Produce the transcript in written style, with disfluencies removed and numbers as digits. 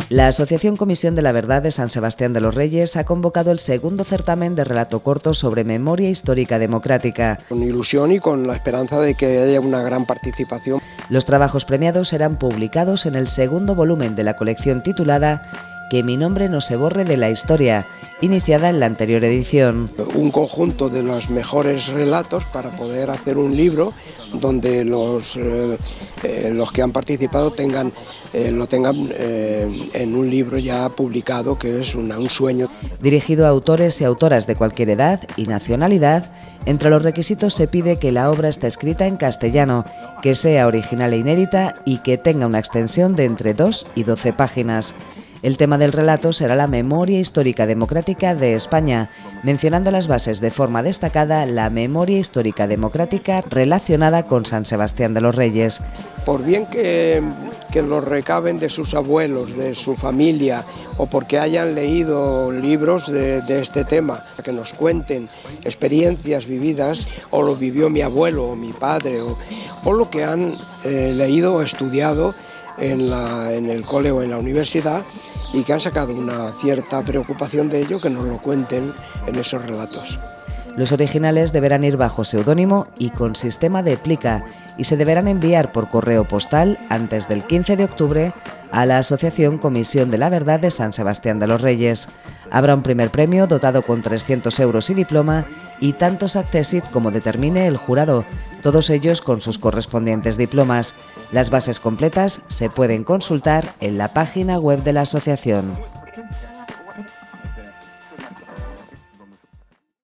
La Asociación Comisión de la Verdad de San Sebastián de los Reyes ha convocado el segundo certamen de relato corto sobre memoria histórica democrática. Con ilusión y con la esperanza de que haya una gran participación. Los trabajos premiados serán publicados en el segundo volumen de la colección titulada Que mi nombre no se borre de la historia, iniciada en la anterior edición. Un conjunto de los mejores relatos para poder hacer un libro donde los que han participado lo tengan en un libro ya publicado, que es un sueño. Dirigido a autores y autoras de cualquier edad y nacionalidad, entre los requisitos se pide que la obra esté escrita en castellano, que sea original e inédita y que tenga una extensión de entre 2 y 12 páginas. El tema del relato será la memoria histórica democrática de España, mencionando las bases de forma destacada la memoria histórica democrática relacionada con San Sebastián de los Reyes. Por bien que lo recaben de sus abuelos, de su familia, o porque hayan leído libros de este tema, que nos cuenten experiencias vividas, o lo vivió mi abuelo o mi padre, o lo que han leído o estudiado en el cole o en la universidad, y que han sacado una cierta preocupación de ello, que nos lo cuenten en esos relatos. Los originales deberán ir bajo seudónimo y con sistema de plica y se deberán enviar por correo postal antes del 15 de octubre a la Asociación Comisión de la Verdad de San Sebastián de los Reyes. Habrá un primer premio dotado con 300 euros y diploma y tantos accessit como determine el jurado, todos ellos con sus correspondientes diplomas. Las bases completas se pueden consultar en la página web de la asociación.